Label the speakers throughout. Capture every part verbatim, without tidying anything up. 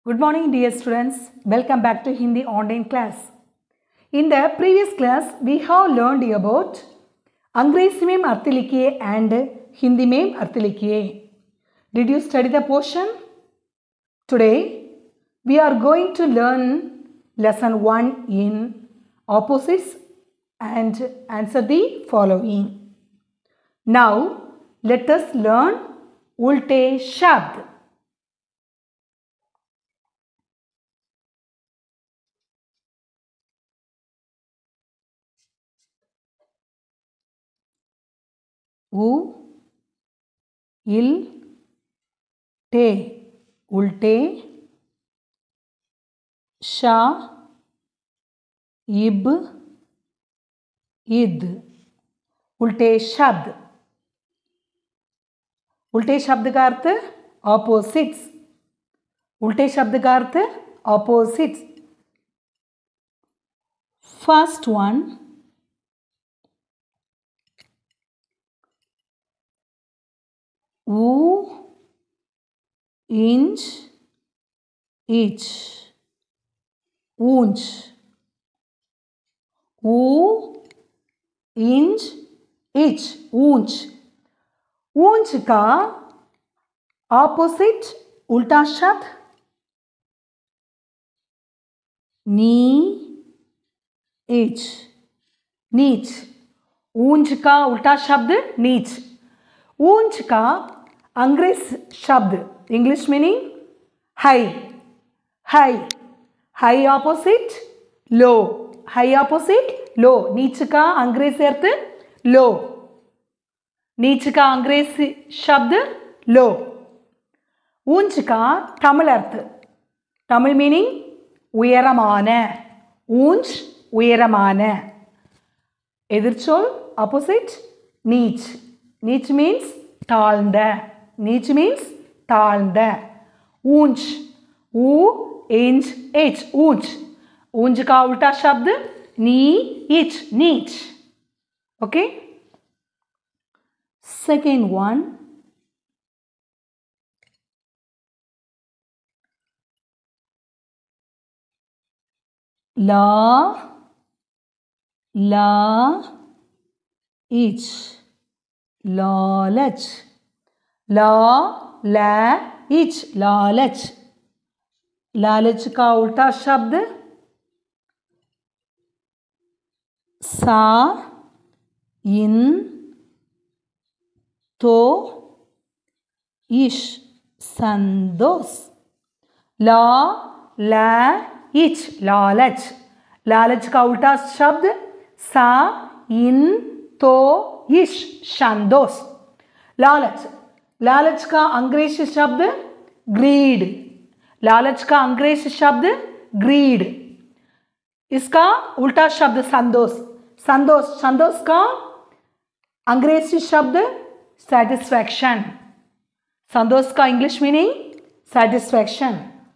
Speaker 1: Good morning dear students, welcome back to Hindi online class. In the previous class, we have learned about अंग्रेजी में अर्थ लिखिए and Hindi में अर्थ लिखिए. Did you study the portion? Today, we are going to learn lesson one in opposites and answer the following. Now, let us learn उल्टे शब्द. उ इल टे उल्टे शा इब इद उल्टे शब्द. उल्टे शब्द का अर्थ ऑपोजिट्स. उल्टे शब्द का अर्थ ऑपोजिट्स. फर्स्ट वन ऊ इंच इच ऊंच. ऊ इंच इच ऊंच. ऊंच का ऑपोजिट उल्टा शब्द नी इच नीच. ऊंच का उल्टा शब्द नीच. ऊंच का अंग्रेजी शब्द English meaning high. High high opposite low. High opposite low. नीच का अंग्रेजी अर्थ लो. नीच का अंग्रेजी शब्द लो. ऊंच का तमिल अर्थ तमिल मीनिंग उयरमान. ऊंच उयरमान. எதிர்ச்சொல் opposite நீச். நீச் means தாழ்ந்த. நீச் means தாழ்ந்த. ऊंच ऊ इंच एच ऊंच. ऊंच का उल्टा शब्द नी इच नीच. ओके. सेकेंड वन ला ला इच लालच. ला ला इच लालच. लालच का उल्टा शब्द सा इन तो इश संदोष. ला ला इच लालच. लालच का उल्टा शब्द सा इन तो इश संदोष. लालच. लालच का अंग्रेजी शब्द ग्रीड. लालच का अंग्रेजी शब्द ग्रीड. इसका उल्टा शब्द संतोष. संतोष संतोष का अंग्रेजी शब्द सेटिस्फैक्शन. संतोष का इंग्लिश मीनिंग सेटिस्फैक्शन.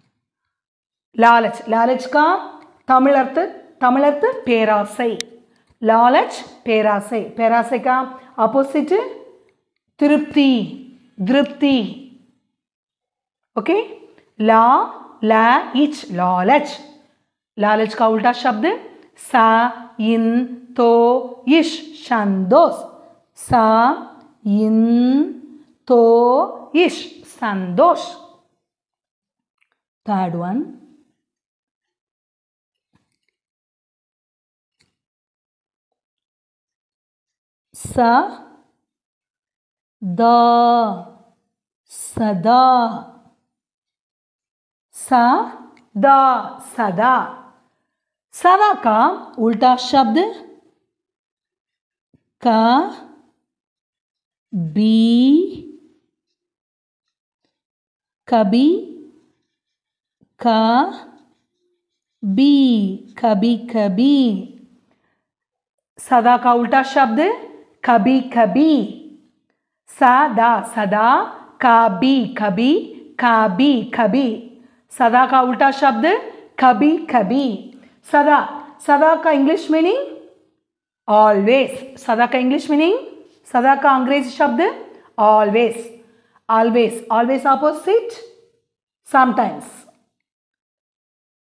Speaker 1: लालच. लालच का तमिल अर्थ तमिल अर्थ பேராசை. लालच பேராசை. பேராசை का ऑपोजिट तृप्ति तृप्ति. ओके. ला ला इच लालच. लालच का उल्टा शब्द सा इन तो इश संतोष. सा इन तो इश संतोष. थर्ड वन सा दा सदा. सा दा सदा. सदा का उल्टा शब्द का बी कभी का बी कभी कभी. सदा का उल्टा शब्द कभी कभी. सदा सदा कभी कभी कभी कभी. सदा का उल्टा शब्द कभी कभी. सदा सदा का इंग्लिश मीनिंग ऑलवेज. सदा का इंग्लिश मीनिंग सदा का अंग्रेजी शब्द always. always always opposite sometimes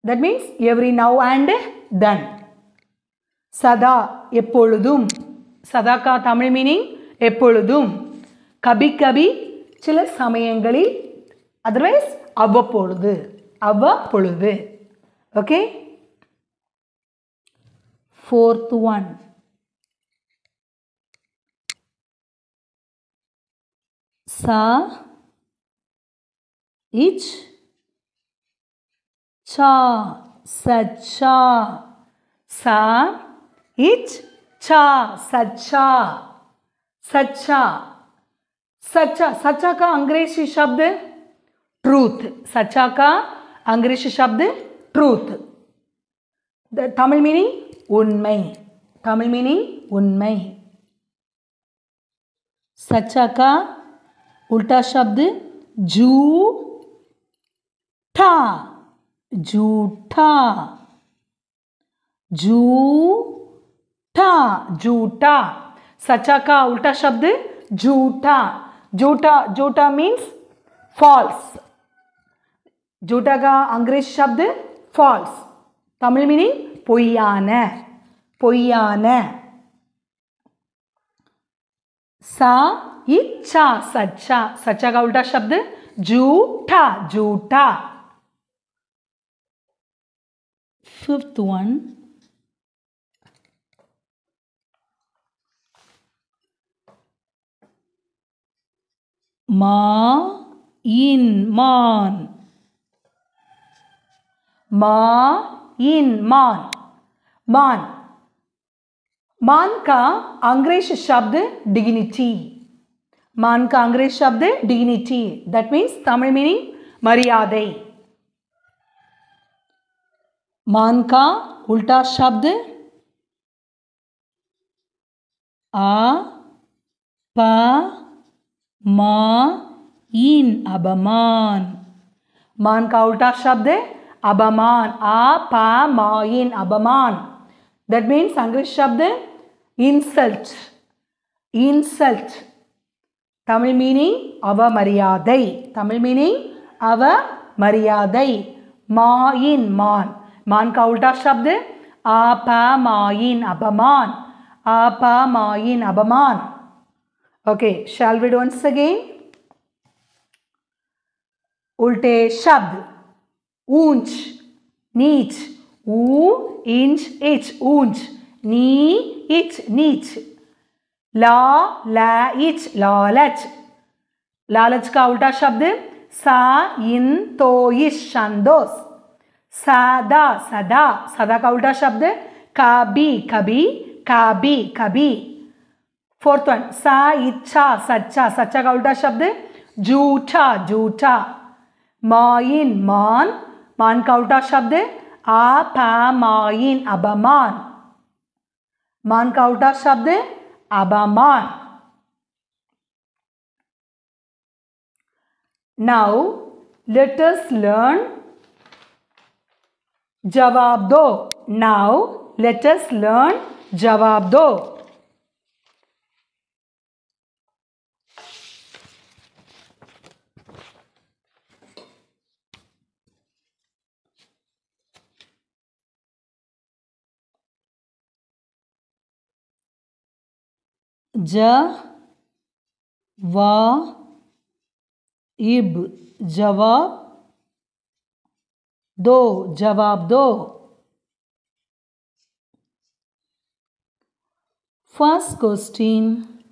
Speaker 1: that means every now and then. சதா எப்பொழுதும், சதாக்கா தமிழ் மீனிங் எப்பொழுதும். கபி கபி சில சமயங்களில், அதர்வைஸ் அவ்வப்பொழுது, அவ்வப்பொழுது. ஓகே. ஃபோர்த் ஒன், சா இச் சா, சச்சா. सा इच चा, सच्चा, सच्चा. सच्चा, सच्चा का अंग्रेजी शब्द ट्रूथ. सच्चा का अंग्रेजी शब्द ट्रूथ. तमिल मीनिंग उन्मै. तमिल मीनिंग उन्मै. सच्चा का उल्टा शब्द झूठा. झूठा, झूठा, झूठा. सच्चा का उल्टा शब्द झूठा. झूठा, झूठा मीन्स फॉल्स. झूठा का अंग्रेजी शब्द फॉल्स. तमिल मीनिंग பொய்யான, பொய்யான. सा इच्छा, सच्चा. सच्चा का उल्टा शब्द झूठा, झूठा. फिफ्थ वन, मा इन मान. मा इन मान. मान, मान का अंग्रेजी शब्द डिग्निटी. मान का अंग्रेजी शब्द dignity. That means Tamil meaning मर्यादै. मान का उल्टा शब्द आ प मा इन, अबमान. मान का उल्टा शब्द अबमान. आ प मा इन, अबमान. दैट मीन्स अंग्रेजी शब्द इंसल्ट. इंसल्ट. तमिल मीनिंग अवमर्यादै. तमिल मीनिंग अवमर्यादै. मा इन मान. मान का उल्टा शब्द अपमान, अपमान, अपमान, अपमान. Okay, shall we do once again? उल्टे शब्द ऊंच, नीच. ऊ इंच इच, ऊंच. नी इच, नीच. ला ला इच, लालच. लालच का उल्टा शब्द सा इन तो इश, संतोष. सदा, सदा. सदा का उल्टा शब्द कभी, कभी, कभी, कभी. फोर्थ वन, सा इच्छा, सच्चा. सच्चा का उल्टा शब्द झूठा, झूठा. माइन, मान. मान का उल्टा शब्द अपमान, अपमान. मान का उल्टा शब्द अपमान. Now let us learn जवाब दो. Now let us learn जवाब दो. ज वा इब, जवाब दो, जवाब दो. फर्स्ट क्वेश्चन,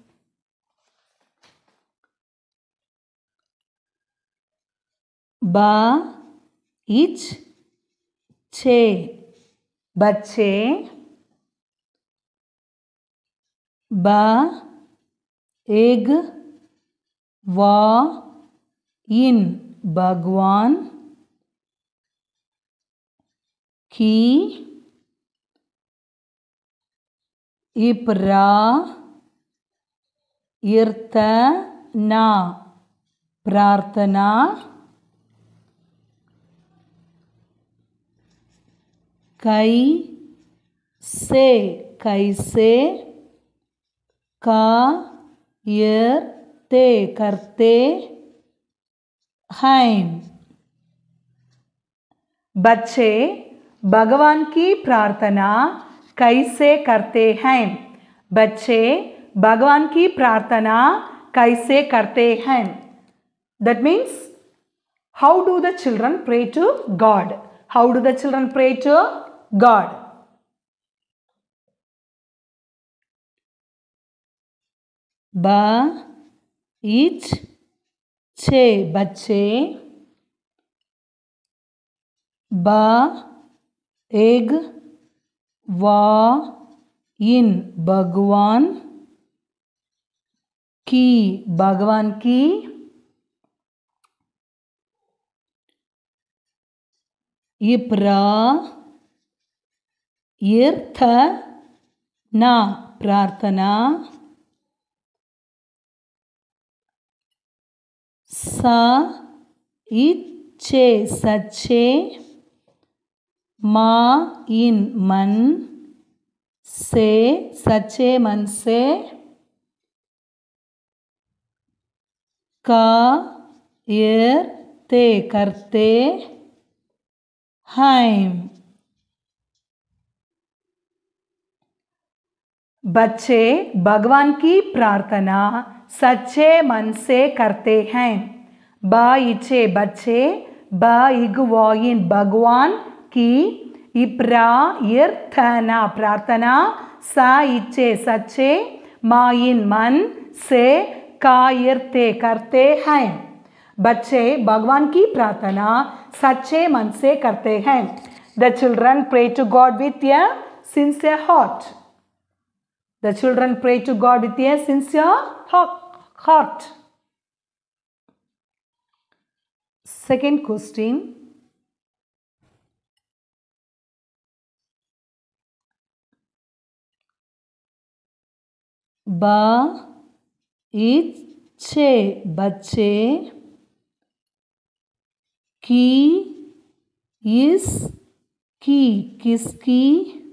Speaker 1: बा इच छे, बच्चे. बा एग वा इन, भगवान की. इप्रा इर्तना, प्रार्थना. कई से, कैसे. का यर्ते, करते हैं. बच्चे भगवान की प्रार्थना कैसे करते हैं? बच्चे भगवान की प्रार्थना कैसे करते हैं? That means, how do the children pray to God? How do the children pray to God? ब इच छे बच्चे ब एग वा इन भगवान की भगवान की इप्रा इर्थ ना प्रार्थना सा इच्छे सच्चे मा इन मन से सच्चे मन से का यर ते करते हैं। बच्चे भगवान की प्रार्थना सच्चे मन से करते हैं। ब इच्छे बच्चे ब इगवाइन भगवान की इप्रा इर्थना प्रार्थना सा इच्छे सच्चे माइन मन से कायरते करते हैं। बच्चे भगवान की प्रार्थना सच्चे मन से करते हैं। The children pray to God with a sincere heart. The children pray to God with a sincere heart. Second question. ब इच्छे बच्चे की इस की किसकी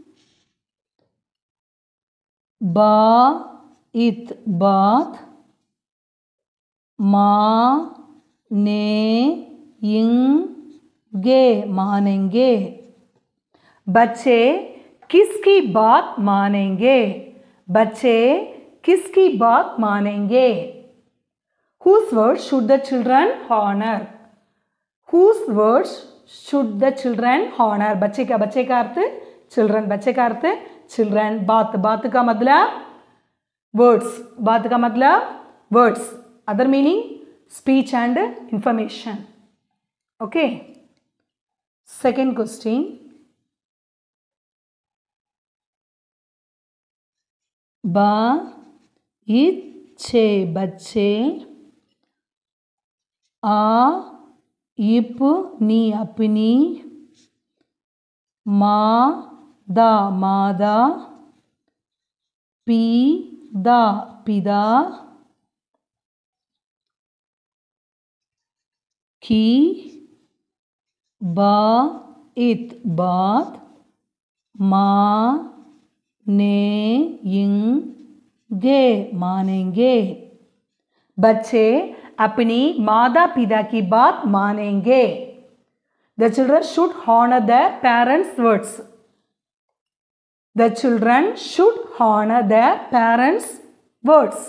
Speaker 1: बा इत बात मा ने इंगे मानेंगे। बच्चे किसकी बात मानेंगे? बच्चे किसकी बात मानेंगे? Whose words should the children honor? Whose words should the children honor? बच्चे का बच्चे का अर्थ children, बच्चे का अर्थ children, बात बात का मतलब words, बात का मतलब words, other meaning speech and information. Okay. Second question. बा इच्छे बच्चे आ इपनी अपनी मा दा मादा पी दा पिदा की बा इत बात मा ने इंगे मानेंगे। बच्चे अपनी माता पिता की बात मानेंगे। The children should honor their parents' words. The children should honor their parents' words.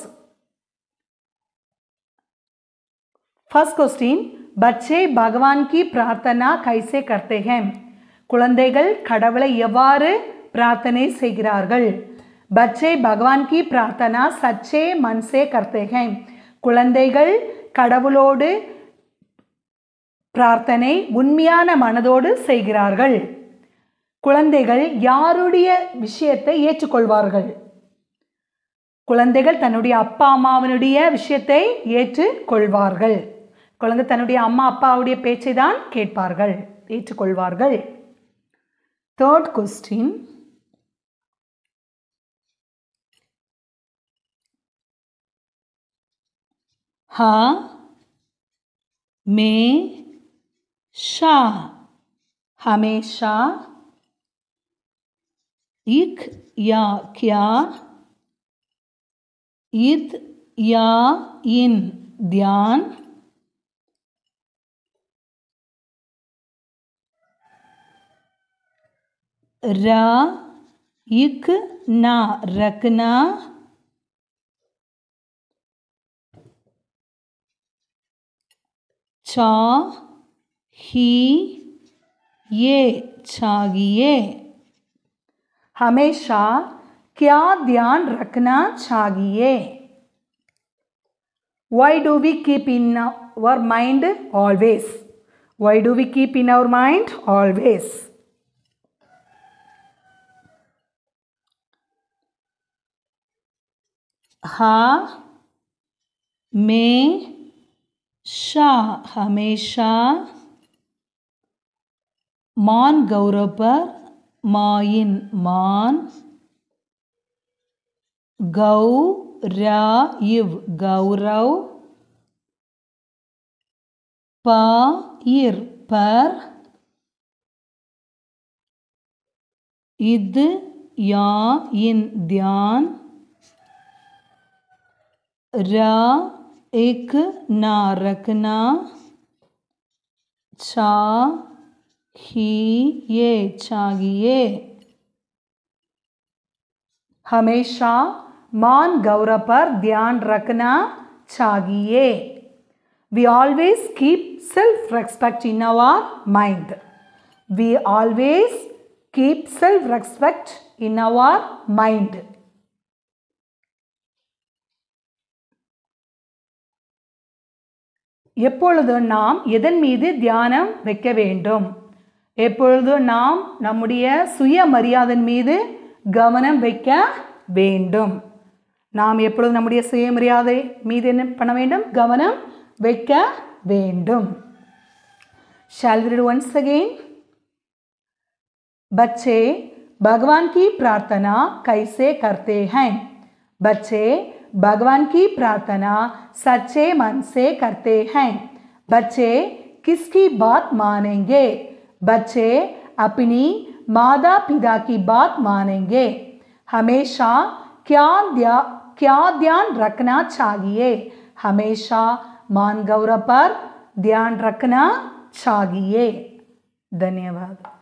Speaker 1: First question. बच्चे भगवान की प्रार्थना कैसे करते हैं? குழந்தைகள் கடவுளை எவ்வாறு प्रार्थனை செய்கிறார்கள்? बच्चे भगवान की प्रार्थना सच्चे मन से करते हैं. குழந்தைகள் கடவுளோடு பிரார்த்தனை உண்மையான மனதோடு செய்கிறார்கள். குழந்தைகள் யாருடைய விஷயத்தை ஏற்றுக்கொள்வார்கள்? குழந்தைகள் தன்னுடைய அப்பா அம்மாவினுடைய விஷயத்தை ஏற்றுக்கொள்வார்கள். குழந்தை தன்னுடைய அம்மா அப்பாவுடைய பேச்சை தான் கேட்பார்கள், ஏற்றுக்கொள்வார்கள். Third question. हा में शा हमेशा इक या क्या इत या इन ध्यान र इक ना रखना, चा ही ये चाहिए। हमेशा क्या ध्यान रखना चाहिए? Why do we keep in our mind always? Why do we keep in our mind always? हा में शा हमेशा, मान गौरव पर माइन मान, गौरव गौरव, पायर पर, इद या इन ध्यान, रा एक ना रखना, चा ही ये चाहिए। हमेशा मान गौरव पर ध्यान रखना चाहिए। We always keep self-respect in our mind. We always keep self-respect in our mind. எப்பொழுது நாம் எதன் மீது தியானம் வைக்க வேண்டும்? எப்பொழுது நாம் நம்முடைய சுயமரியாதையின் மீது கவனம் வைக்க வேண்டும். நாம் எப்பொழுது நம்முடைய சுயமரியாதை மீது என்ன பண்ண வேண்டும்? கவனம் வைக்க வேண்டும். Shall we read once again? बच्चे भगवान की प्रार्थना कैसे करते हैं? बच्चे भगवान की प्रार्थना सच्चे मन से करते हैं। बच्चे किसकी बात मानेंगे? बच्चे अपनी माता पिता की बात मानेंगे। हमेशा क्या ध्या क्या ध्यान रखना चाहिए? हमेशा मान गौरव पर ध्यान रखना चाहिए। धन्यवाद।